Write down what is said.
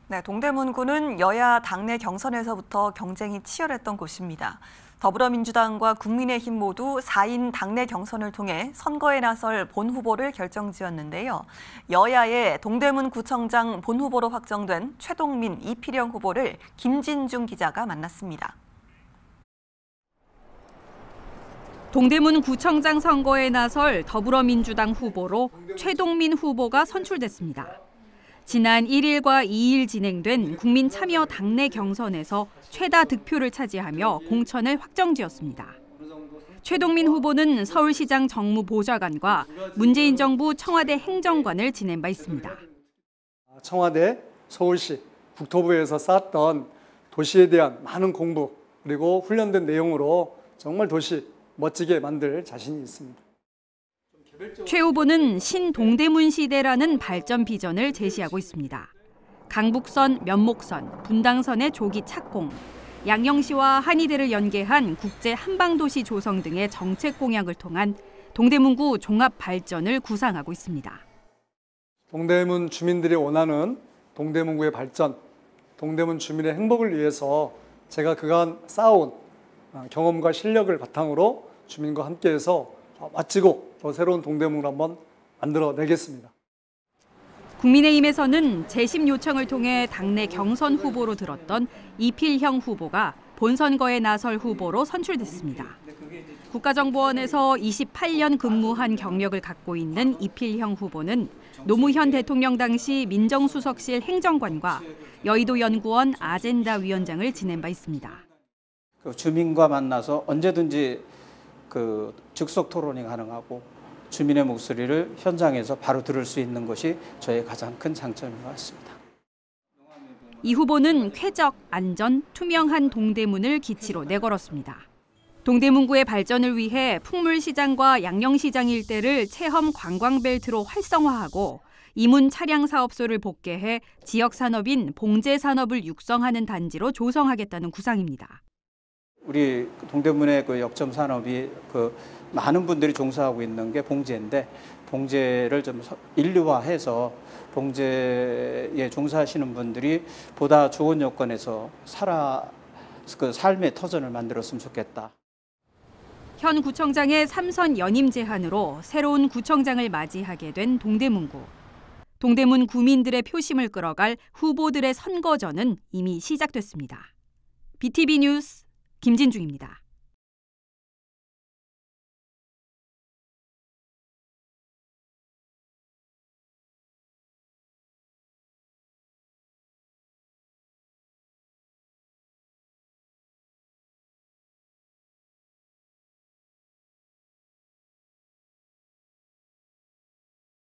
네, 동대문구는 여야 당내 경선에서부터 경쟁이 치열했던 곳입니다. 더불어민주당과 국민의힘 모두 4인 당내 경선을 통해 선거에 나설 본 후보를 결정지었는데요. 여야의 동대문구청장 본 후보로 확정된 최동민, 이필영 후보를 김진중 기자가 만났습니다. 동대문구청장 선거에 나설 더불어민주당 후보로 최동민 후보가 선출됐습니다. 지난 1일과 2일 진행된 국민참여 당내 경선에서 최다 득표를 차지하며 공천을 확정지었습니다. 최동민 후보는 서울시장 정무보좌관과 문재인 정부 청와대 행정관을 지낸 바 있습니다. 청와대, 서울시, 국토부에서 쌓았던 도시에 대한 많은 공부 그리고 훈련된 내용으로 정말 도시 멋지게 만들 자신이 있습니다. 최 후보는 신동대문 시대라는 발전 비전을 제시하고 있습니다. 강북선, 면목선, 분당선의 조기 착공, 양령시와 한의대를 연계한 국제 한방도시 조성 등의 정책 공약을 통한 동대문구 종합 발전을 구상하고 있습니다. 동대문 주민들이 원하는 동대문구의 발전, 동대문 주민의 행복을 위해서 제가 그간 쌓아온 경험과 실력을 바탕으로 주민과 함께해서 멋지고 더 새로운 동대문을 한번 만들어내겠습니다. 국민의힘에서는 재심 요청을 통해 당내 경선 후보로 들었던 이필형 후보가 본선거에 나설 후보로 선출됐습니다. 국가정보원에서 28년 근무한 경력을 갖고 있는 이필형 후보는 노무현 대통령 당시 민정수석실 행정관과 여의도연구원 아젠다 위원장을 지낸 바 있습니다. 주민과 만나서 언제든지 즉석 토론이 가능하고 주민의 목소리를 현장에서 바로 들을 수 있는 것이 저의 가장 큰 장점인 것 같습니다. 이 후보는 쾌적, 안전, 투명한 동대문을 기치로 내걸었습니다. 동대문구의 발전을 위해 풍물시장과 양령시장 일대를 체험 관광벨트로 활성화하고 이문 차량 사업소를 복개해 지역 산업인 봉제 산업을 육성하는 단지로 조성하겠다는 구상입니다. 우리 동대문의 역점 산업이 많은 분들이 종사하고 있는 게 봉제인데 봉제를 좀 인류화해서 봉제에 종사하시는 분들이 보다 좋은 여건에서 삶의 터전을 만들었으면 좋겠다. 현 구청장의 3선 연임 제한으로 새로운 구청장을 맞이하게 된 동대문구. 동대문 구민들의 표심을 끌어갈 후보들의 선거전은 이미 시작됐습니다. BTV 뉴스 김진중입니다.